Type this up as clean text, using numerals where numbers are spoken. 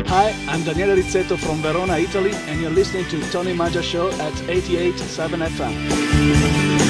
Hi, I'm Daniele Rizzetto from Verona, Italy, and you're listening to Tony Mangia Show at 88.7 FM.